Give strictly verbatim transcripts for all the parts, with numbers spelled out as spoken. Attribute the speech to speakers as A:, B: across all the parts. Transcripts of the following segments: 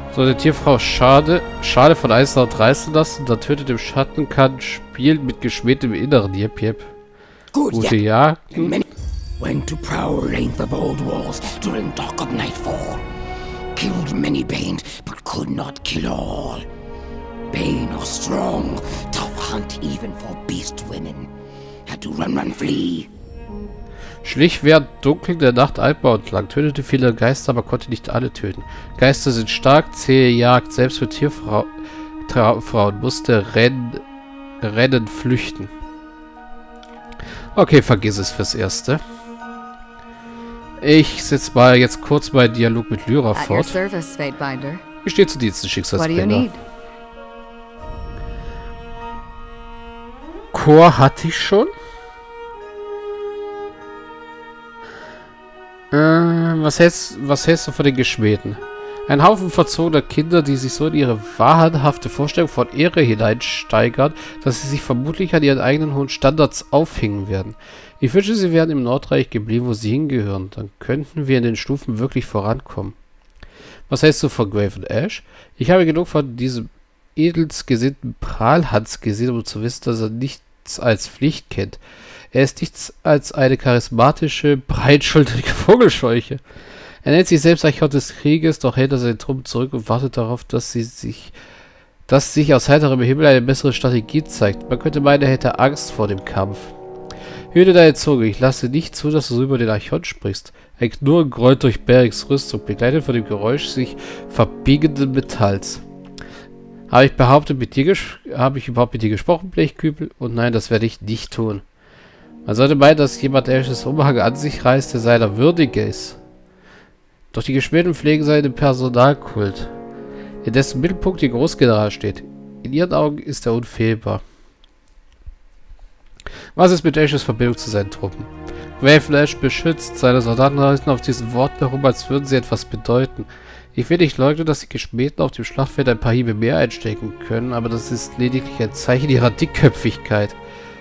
A: So, die Tierfrau Schade, Schade von Eisenhaut reißen lassen, dann tötet im Schatten, kann spielen mit geschmähtem Inneren. Jep, jep.
B: Good,
A: Gute
B: yeah.
A: Jagd.
B: Went to prowl length of old walls during dark of nightfall. Killed many Bane, but could not kill all. Bane are strong, tough hunt even for beast women. Had to run, run, flee.
A: Schlich während Dunkel der Nacht Altbau entlang, tötete viele Geister, aber konnte nicht alle töten. Geister sind stark, zähe Jagd, selbst für Tierfrauen musste rennen, rennen, flüchten. Okay, vergiss es fürs Erste. Ich setze mal jetzt kurz meinen Dialog mit Lyra fort. Ich stehe zu Diensten, Schicksalsbringer. Chor hatte ich schon. Äh, was hältst, was hältst du von den Geschmähten? Ein Haufen verzogener Kinder, die sich so in ihre wahrhafte Vorstellung von Ehre hineinsteigern, dass sie sich vermutlich an ihren eigenen hohen Standards aufhängen werden. Ich wünsche, sie wären im Nordreich geblieben, wo sie hingehören. Dann könnten wir in den Stufen wirklich vorankommen. Was hältst du von Graven Ash? Ich habe genug von diesem edels gesinnten Prahlhans gesehen, um zu wissen, dass er nichts als Pflicht kennt. Er ist nichts als eine charismatische, breitschultrige Vogelscheuche. Er nennt sich selbst Archon des Krieges, doch hält er seinen Truppen zurück und wartet darauf, dass sie sich, dass sich aus heiterem Himmel eine bessere Strategie zeigt. Man könnte meinen, er hätte Angst vor dem Kampf. Hüte deine Zunge, ich lasse nicht zu, dass du über den Archon sprichst. Ein Knurren grollt durch Beriks Rüstung, begleitet von dem Geräusch sich verbiegenden Metalls. Habe ich behauptet, mit dir habe ich überhaupt mit dir gesprochen, Blechkübel? Und nein, das werde ich nicht tun. Man sollte meinen, dass jemand Ashes Umhang an sich reißt, der seiner würdig ist. Doch die Geschmähten pflegen seinen Personalkult, in dessen Mittelpunkt ihr Großgeneral steht. In ihren Augen ist er unfehlbar. Was ist mit Ashes Verbindung zu seinen Truppen? Raven Ash beschützt, seine Soldaten reisen auf diesen Worten herum, als würden sie etwas bedeuten. Ich will nicht leugnen, dass die Geschmähten auf dem Schlachtfeld ein paar Hiebe mehr einstecken können, aber das ist lediglich ein Zeichen ihrer Dickköpfigkeit.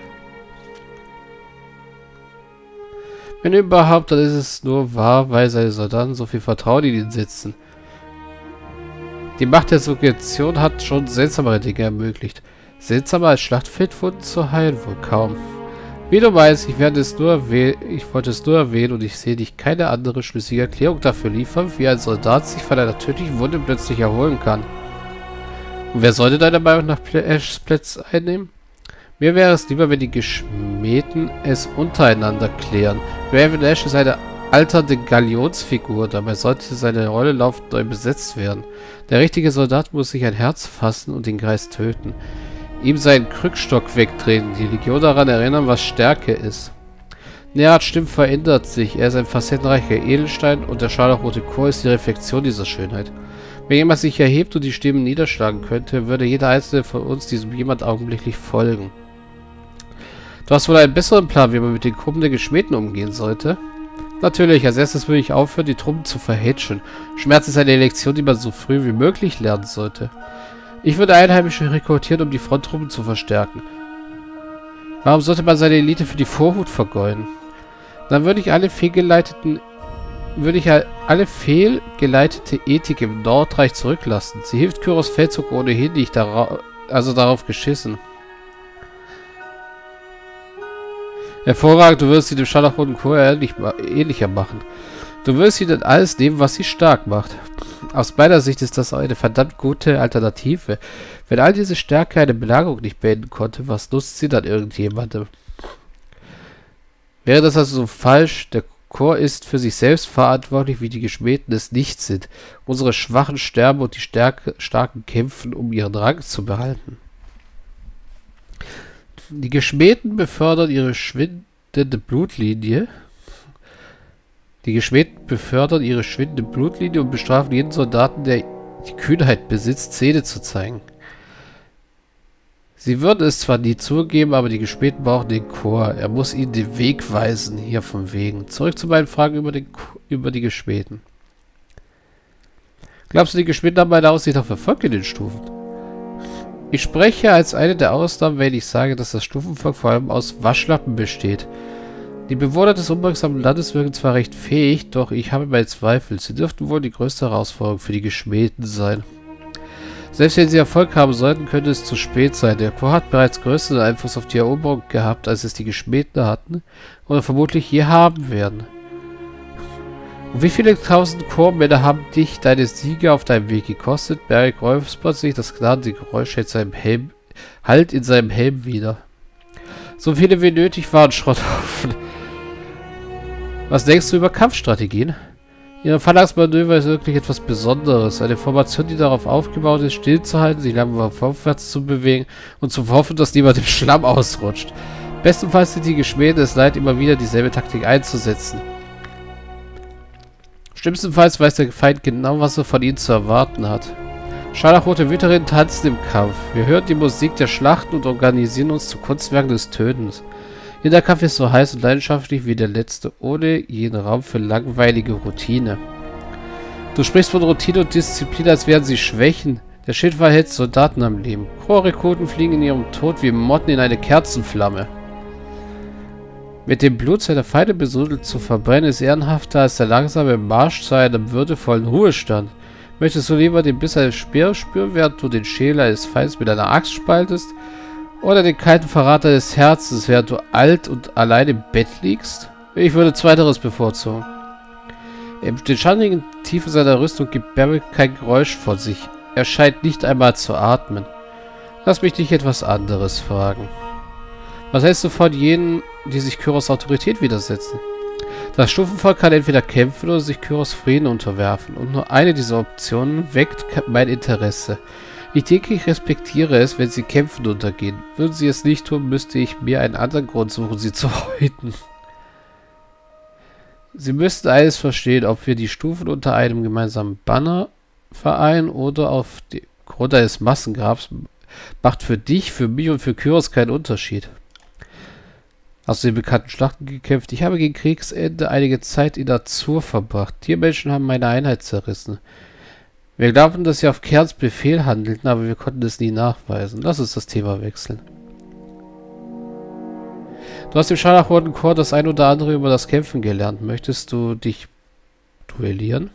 A: Wenn überhaupt, dann ist es nur wahr, weil seine Soldaten so viel Vertrauen in ihn setzen. Die Macht der Suggestion hat schon seltsamere Dinge ermöglicht. Seltsamer als Schlachtfeldwunden zu heilen, wohl kaum. Wie du meinst, ich werde es nur erwähnen, ich wollte es nur erwähnen und ich sehe dich keine andere schlüssige Erklärung dafür liefern, wie ein Soldat sich von einer tödlichen Wunde plötzlich erholen kann. Und wer sollte deiner Meinung nach Ashs Plätze einnehmen? Mir wäre es lieber, wenn die Geschmähten es untereinander klären. Raven Ash ist eine alternde Galionsfigur, dabei sollte seine Rolle laufend neu besetzt werden. Der richtige Soldat muss sich ein Herz fassen und den Geist töten. Ihm seinen Krückstock wegtreten, die Legion daran erinnern, was Stärke ist. Nerats Stimme verändert sich, er ist ein facettenreicher Edelstein und der scharlachrote Chor ist die Reflexion dieser Schönheit. Wenn jemand sich erhebt und die Stimmen niederschlagen könnte, würde jeder einzelne von uns diesem jemand augenblicklich folgen. Du hast wohl einen besseren Plan, wie man mit den Gruppen der Geschmähten umgehen sollte? Natürlich, als erstes würde ich aufhören, die Truppen zu verhätschen. Schmerz ist eine Lektion, die man so früh wie möglich lernen sollte. Ich würde Einheimische rekrutieren, um die Fronttruppen zu verstärken. Warum sollte man seine Elite für die Vorhut vergeuden? Dann würde ich alle fehlgeleiteten, würde ich alle fehlgeleitete Ethik im Nordreich zurücklassen. Sie hilft Kyros Feldzug ohnehin nicht, dara also darauf geschissen. Hervorragend, du wirst sie dem scharlachroten Chor ähnlicher machen. Du wirst ihnen alles nehmen, was sie stark macht. Aus meiner Sicht ist das eine verdammt gute Alternative. Wenn all diese Stärke eine Belagerung nicht beenden konnte, was nutzt sie dann irgendjemandem? Wäre das also so falsch? Der Chor ist für sich selbst verantwortlich, wie die Geschmähten es nicht sind. Unsere Schwachen sterben und die Stärke, Starken kämpfen, um ihren Rang zu behalten. Die Geschmähten befördern ihre schwindende Blutlinie. Die Geschmähten befördern ihre schwindende Blutlinie und bestrafen jeden Soldaten, der die Kühnheit besitzt, Zähne zu zeigen. Sie würden es zwar nie zugeben, aber die Geschmähten brauchen den Chor. Er muss ihnen den Weg weisen, hier vom Wegen. Zurück zu meinen Fragen über, den, über die Geschmähten. Glaubst du, die Geschmähten haben eine Aussicht auf Erfolg in den Stufen? Ich spreche als eine der Ausnahmen, wenn ich sage, dass das Stufenvolk vor allem aus Waschlappen besteht. Die Bewohner des unbeugsamen Landes wirken zwar recht fähig, doch ich habe meine Zweifel. Sie dürften wohl die größte Herausforderung für die Geschmähten sein. Selbst wenn sie Erfolg haben sollten, könnte es zu spät sein. Der Chor hat bereits größeren Einfluss auf die Eroberung gehabt, als es die Geschmähten hatten oder vermutlich je haben werden. Und wie viele tausend Chormänner haben dich deine Siege auf deinem Weg gekostet? Beric räuspert sich, das gnadende Geräusch hält seinem Helm, halt in seinem Helm wieder. So viele wie nötig waren Schrotthaufen. Was denkst du über Kampfstrategien? Ihre Phalanxmanöver ist wirklich etwas Besonderes. Eine Formation, die darauf aufgebaut ist, stillzuhalten, sich langsam vorwärts zu bewegen und zu hoffen, dass niemand im Schlamm ausrutscht. Bestenfalls sind die Geschmähten es leid, immer wieder dieselbe Taktik einzusetzen. Schlimmstenfalls weiß der Feind genau, was er von ihnen zu erwarten hat. Scharlachrote Wüterinnen tanzen im Kampf. Wir hören die Musik der Schlachten und organisieren uns zu Kunstwerken des Tötens. Jeder Kampf ist so heiß und leidenschaftlich wie der letzte, ohne jeden Raum für langweilige Routine. Du sprichst von Routine und Disziplin, als wären sie Schwächen. Der Schildwall hält Soldaten am Leben. Chorrekruten fliegen in ihrem Tod wie Motten in eine Kerzenflamme. Mit dem Blut seiner Feinde besudelt zu verbrennen, ist ehrenhafter als der langsame Marsch zu einem würdevollen Ruhestand. Möchtest du lieber den Biss eines Speers spüren, während du den Schädel eines Feindes mit einer Axt spaltest? Oder den kalten Verrat deines Herzens, während du alt und allein im Bett liegst? Ich würde zweiteres bevorzugen. In den schattigen Tiefen seiner Rüstung gibt Beric kein Geräusch von sich. Er scheint nicht einmal zu atmen. Lass mich dich etwas anderes fragen. Was hältst du von jenen, die sich Kyros Autorität widersetzen? Das Stufenvolk kann entweder kämpfen oder sich Kyros Frieden unterwerfen. Und nur eine dieser Optionen weckt mein Interesse. Ich denke, ich respektiere es, wenn sie kämpfen untergehen. Würden sie es nicht tun, müsste ich mir einen anderen Grund suchen, sie zu häuten. Sie müssten eines verstehen, ob wir die Stufen unter einem gemeinsamen Banner vereinen oder auf dem Grund eines Massengrabs, macht für dich, für mich und für Kyros keinen Unterschied. Hast du den bekannten Schlachten gekämpft? Ich habe gegen Kriegsende einige Zeit in Azur verbracht. Tiermenschen haben meine Einheit zerrissen. Wir glaubten, dass sie auf Kerns Befehl handelten, aber wir konnten es nie nachweisen. Lass uns das Thema wechseln. Du hast im Scharlachroten Chor das ein oder andere über das Kämpfen gelernt. Möchtest du dich duellieren?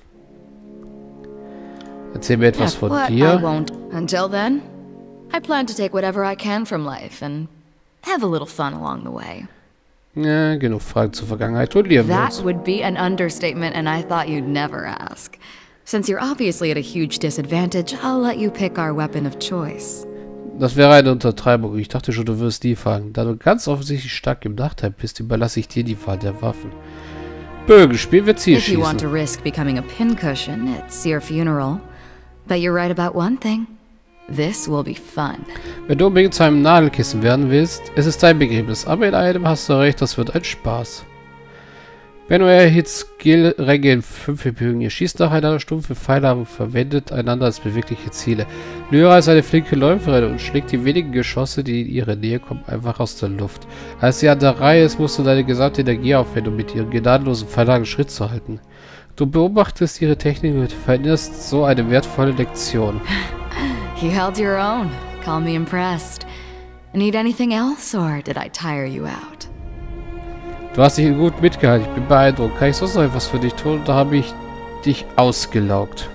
A: Erzähl mir etwas von dir.
C: I won't. Until then, I plan to take whatever I can from life and have a little fun along the way.
A: Ja, genug Fragen zur Vergangenheit. Duellieren wir uns.
C: That would be an understatement, and I thought you'd never ask. Since you're obviously at a huge disadvantage, I'll let you pick our weapon of choice.
A: Das wäre eine Untertreibung. Ich dachte schon, du wirst die fragen. Da du ganz offensichtlich stark im Nachteil bist, überlasse ich dir die Wahl der Waffen. Bögenspiel wird Zielschießen.
C: If you want to risk becoming a pincushion, it's your funeral. But you're right about one thing. This will be fun.
A: Wenn du unbedingt zu einem Nadelkissen werden willst, es ist dein Begräbnis. Aber in einem hast du recht, das wird ein Spaß. Benno erhielt Skill-Ränge in fünf Bögen. Ihr schießt nacheinander stumpfe Pfeile und verwendet einander als bewegliche Ziele. Lyra ist eine flinke Läuferin und schlägt die wenigen Geschosse, die in ihre Nähe kommen, einfach aus der Luft. Als sie an der Reihe ist, musst du deine gesamte Energie aufwenden, um mit ihren gnadenlosen Pfeilagen Schritt zu halten. Du beobachtest ihre Technik und veränderst so eine wertvolle Lektion.
C: You held your own. Call me impressed. Need anything else, or did I tire you out?
A: Du hast dich gut mitgehalten. Ich bin beeindruckt. Kann ich sonst noch etwas für dich tun? Da habe ich dich ausgelaugt.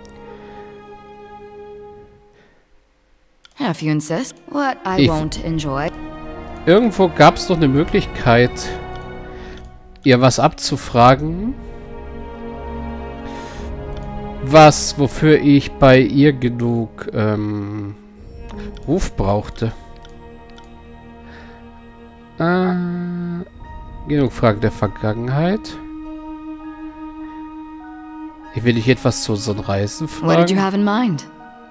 C: If you insist. What I
A: Ich-
C: won't enjoy.
A: Irgendwo gab es doch eine Möglichkeit, ihr was abzufragen. Was, wofür ich bei ihr genug ähm, Ruf brauchte. Äh, genug Fragen der Vergangenheit. Ich will dich etwas zu unseren Reisen
C: What did you
A: fragen.
C: have in mind?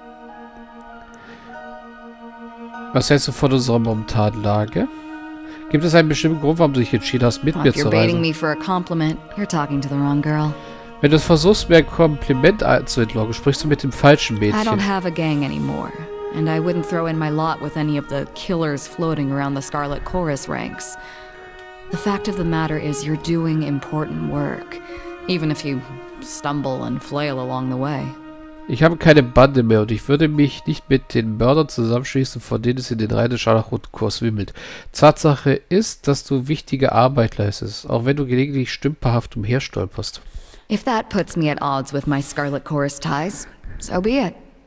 A: Was hältst du von unserer momentanen Lage? Gibt es einen bestimmten Grund, warum du dich entschieden hast, mit
C: Well,
A: mir
C: if
A: zu
C: you're baiting
A: reisen?
C: me for a compliment, you're talking to the wrong girl.
A: Wenn du versuchst, mir ein Kompliment zu entlocken, sprichst du mit dem falschen
C: I don't
A: Mädchen.
C: have a gang anymore, and I wouldn't throw in my lot with any of the killers floating around the Scarlet Chorus ranks. The fact of the matter is you're doing important work, even if you stumble and flail along the way.
A: Ich habe keine Bande mehr und ich würde mich nicht mit den Mördern zusammenschließen, von denen es in den Reihen des Scharlachroten Chors wimmelt. Tatsache ist, dass du wichtige Arbeit leistest, auch wenn du gelegentlich stümperhaft umherstolperst.
C: If that puts me at odds with my Scarlet Chorus ties, so be it.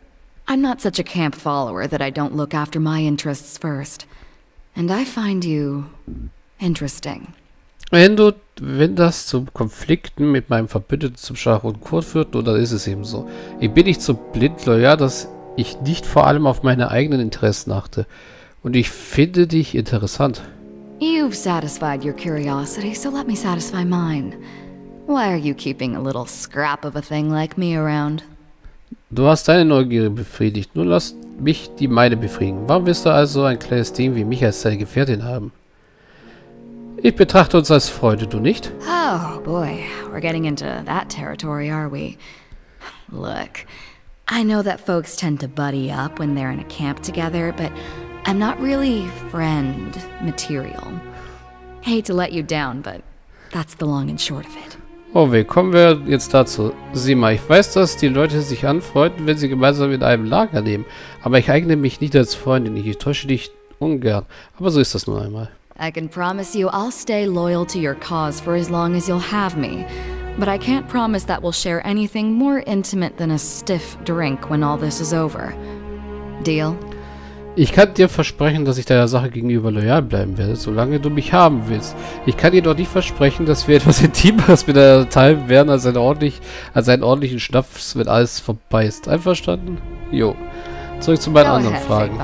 C: I'm not such a camp follower that I don't look after my interests first. And I find you interesting.
A: Wenn du, wenn das zu Konflikten mit meinem Verbündeten zum Scharlachroten Kurt führt, nun, dann ist es eben so. Ich bin nicht so blind loyal, dass ich nicht vor allem auf meine eigenen Interessen achte. Und ich finde dich interessant.
C: You've satisfied your curiosity, so let me satisfy mine. Why are you keeping a little scrap of a thing like me around?
A: Du hast deine Neugier befriedigt, nun lass mich die meine befriedigen. Warum willst du also ein kleines Ding wie mich als deine Gefährtin haben? Ich betrachte uns als Freunde, du nicht?
C: Oh boy, we're getting into that territory, are we? Look, I know that folks tend to buddy up when they're in a camp together, but I'm not really friend material. Hate to let you down, but that's the long and short of it.
A: Oh weh, kommen wir jetzt dazu. Sieh mal, ich weiß, dass die Leute sich anfreunden, wenn sie gemeinsam in einem Lager leben. Aber ich eigne mich nicht als Freundin. Ich täusche dich ungern. Aber so ist das nun einmal.
C: I can promise you I'll stay loyal to your cause for as long as you'll have me. But I can't promise that we'll share anything more intimate than a stiff drink when all this is over. Deal?
A: Ich kann dir versprechen, dass ich deiner Sache gegenüber loyal bleiben werde, solange du mich haben willst. Ich kann dir doch nicht versprechen, dass wir etwas Intimeres miteinander teilen werden, als, ein ordentlich, als einen ordentlichen Schnaps, wenn alles vorbei ist. Einverstanden? Jo. Zurück zu meinen anderen Fragen.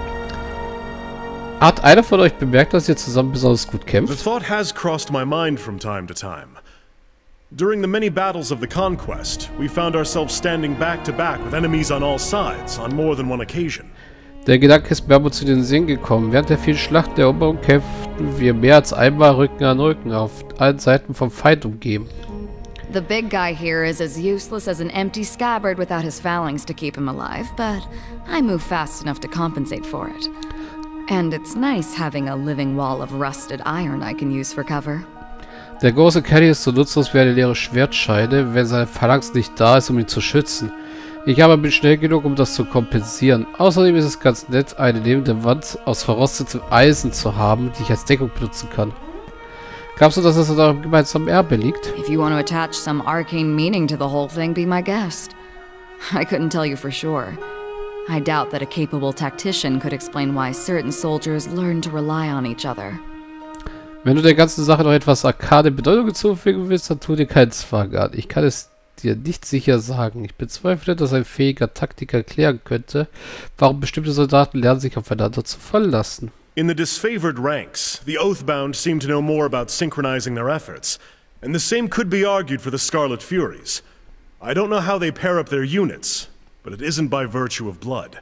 A: Hat einer von euch bemerkt, dass ihr zusammen besonders gut kämpft?
D: The thought has crossed my mind from time to time. During the many battles of the conquest, we found ourselves standing back to back with enemies on all sides on more than one occasion.
A: Der Gedanke ist mir aber zu den Sinn gekommen. Während der vielen Schlachten der Eroberung kämpften wir mehr als einmal Rücken an Rücken, auf allen Seiten vom Feind umgeben.
C: The big guy here is as useless as an empty scabbard without his phalanx to keep him alive, but I move fast enough to compensate for it. And it's nice having a living wall of rusted iron I can use for cover.
A: Der große Kerl ist so nutzlos wie eine leere Schwertscheide, wenn seine Phalanx nicht da ist, um ihn zu schützen. Ich aber bin schnell genug, um das zu kompensieren. Außerdem ist es ganz nett, eine lebende Wand aus verrostetem Eisen zu haben, die ich als Deckung benutzen kann. Glaubst du, dass es an eurem gemeinsamen Erbe liegt?
C: If you want to attach some arcane meaning to the whole thing, be my guest. I couldn't tell you for sure. I doubt that a capable tactician could explain why certain soldiers learn to rely on each other.
A: Wenn du der ganzen Sache noch etwas arkade Bedeutung hinzufügen willst, dann tu dir keinen Zwang an. Ich kann es dir nicht sicher sagen. Ich bezweifle, dass ein fähiger Taktiker erklären könnte, warum bestimmte Soldaten lernen, sich aufeinander zu verlassen.
D: In the disfavored ranks, the Oathbound seem to know more about synchronizing their efforts, and the same could be argued for the Scarlet Furies. I don't know how they pair up their units, but it isn't by virtue of blood.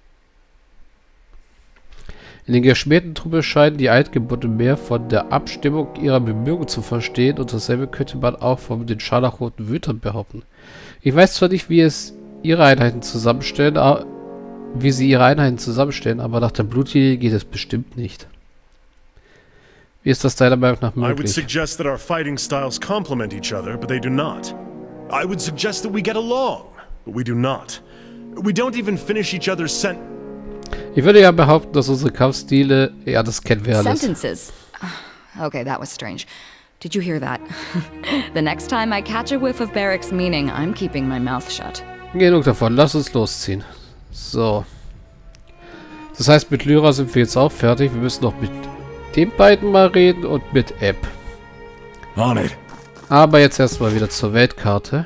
A: In den geschmierten Truppen scheinen die Altgebundenen mehr von der Abstimmung ihrer Bemühungen zu verstehen, und dasselbe könnte man auch von den scharlachroten Wütern behaupten. Ich weiß zwar nicht, wie es ihre Einheiten zusammenstellen, wie sie ihre Einheiten zusammenstellen, aber nach der Blutlinie geht es bestimmt nicht. Wie ist das deiner Meinung nach möglich?
D: I would suggest that our fighting styles complement each other, but they do not. I would suggest that we get along, but we do not. We don't even finish each other's sen-
A: Ich würde ja behaupten, dass unsere Kampfstile... Ja, das kennen wir alles.
C: Sentences. Okay, that was strange. Did you hear that? The next time I catch a whiff of Barrick's meaning, I'm keeping my mouth shut.
A: Genug davon, lass uns losziehen. So. Das heißt, mit Lyra sind wir jetzt auch fertig. Wir müssen noch mit den beiden mal reden und mit App.
D: On it.
A: Aber jetzt erstmal wieder zur Weltkarte.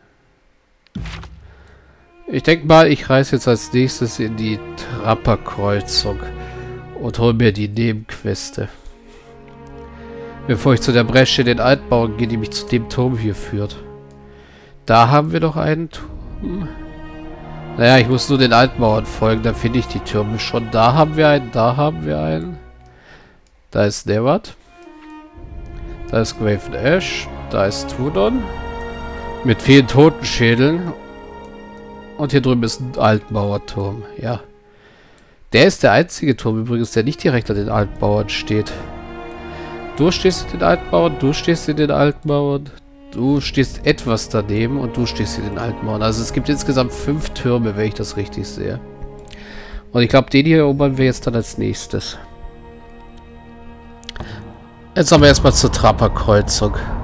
A: Ich denke mal, ich reise jetzt als nächstes in die Trapperkreuzung und hole mir die Nebenqueste. Bevor ich zu der Bresche in den Altbauern gehe, die mich zu dem Turm hier führt. Da haben wir doch einen Turm. Naja, ich muss nur den Altmauern folgen, dann finde ich die Türme schon. Da haben wir einen, da haben wir einen. Da ist Nevat. Da ist Graven Ash. Da ist Tudon. Mit vielen Totenschädeln. Und hier drüben ist ein Altmauerturm. Ja. Der ist der einzige Turm übrigens, der nicht direkt an den Altmauern steht. Du stehst in den Altmauern, du stehst in den Altmauern. Du stehst etwas daneben und du stehst in den Altmauern. Also es gibt insgesamt fünf Türme, wenn ich das richtig sehe. Und ich glaube, den hier erobern wir jetzt dann als nächstes. Jetzt haben wir erstmal zur Trapperkreuzung.